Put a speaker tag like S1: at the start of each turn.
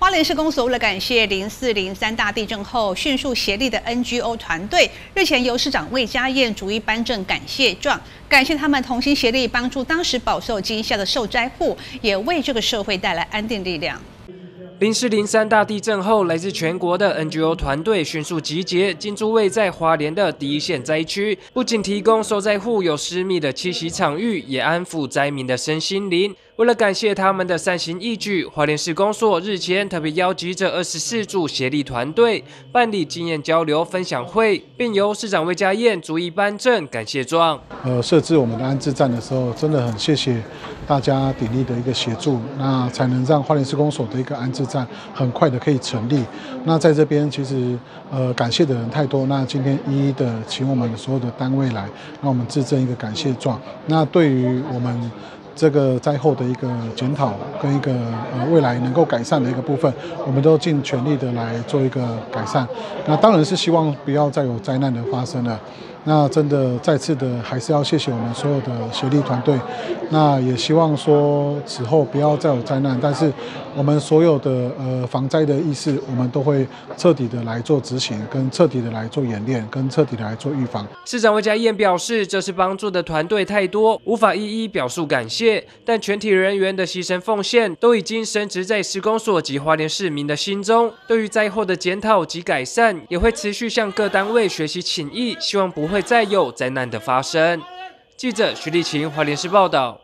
S1: 花莲市公所为了感谢04、03大地震后迅速协力的 NGO 团队，日前由市长魏家燕逐一颁证感谢状，感谢他们同心协力帮助当时饱受惊吓的受灾户，也为这个社会带来安定力量。
S2: 04、03大地震后，来自全国的 NGO 团队迅速集结，进驻位在花莲的第一线灾区，不仅提供受灾户有私密的栖息场域，也安抚灾民的身心灵。为了感谢他们的善行义举，花莲市公所日前特别邀集着24组协力团队办理经验交流分享会，并由市长魏家燕逐一颁证感谢状。
S3: 设置我们的安置站的时候，真的很谢谢大家鼎力的一个协助，那才能让花莲市公所的一个安置站很快的可以成立。那在这边其实感谢的人太多，那今天一一的请我们所有的单位来，让我们制证一个感谢状。那对于我们这个灾后的一个检讨跟一个未来能够改善的一个部分，我们都尽全力的来做一个改善。那当然是希望不要再有灾难的发生了。那真的再次的还是要谢谢我们所有的协力团队。那也希望说此后不要再有灾难，但是我们所有的防灾的意识，我们都会彻底的来做执行，跟彻底的来做演练，跟彻底的来做预防。
S2: 市长魏家燕表示，这次帮助的团队太多，无法一一表述感谢，但全体人员的牺牲奉献都已经深植在市公所及花莲市民的心中。对于灾后的检讨及改善，也会持续向各单位学习请益，希望不会再有灾难的发生。记者徐立晴，花莲市报道。